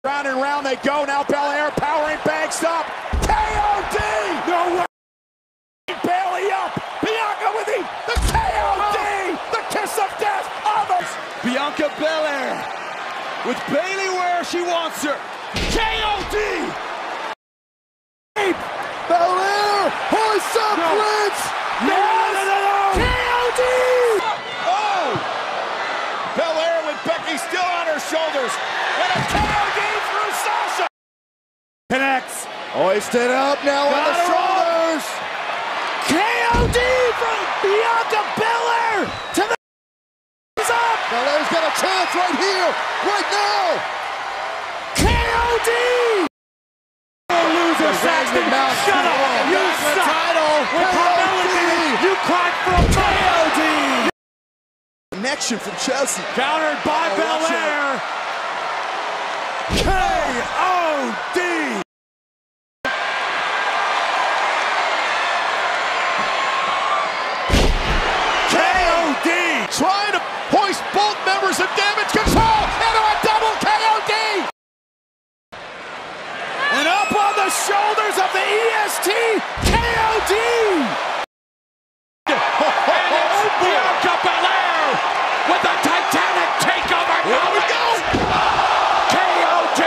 Round and round they go. Now Belair powering Banks up. K.O.D. No way. Bailey up. Bianca with the K.O.D. The kiss of death. Others. Bianca Belair with Bailey where she wants her. K.O.D. Belair, hoist up, Prince. No. K.O.D. Oh. Belair with Becky still on her shoulders. And a K.O.D. through Sasha. Connects. Hoisted up now on the shoulders. K.O.D. from Bianca Belair to the up. Belair's got a chance right here, right now. K.O.D. Loser Saxton, shut up. You suck. With humility, you cried for K.O.D. Connection from Chelsea. Countered by Belair. K.O.D. K.O.D. Trying to hoist both members of Damage Control into a double K.O.D. And up on the shoulders of the EST, K.O.D. Bianca Belair with the Titanic takeover. Here we go. K.O.D.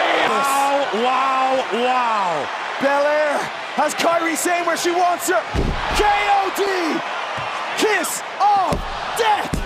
Wow. Belair has Kyrie saying where she wants her. K.O.D. Kiss of death.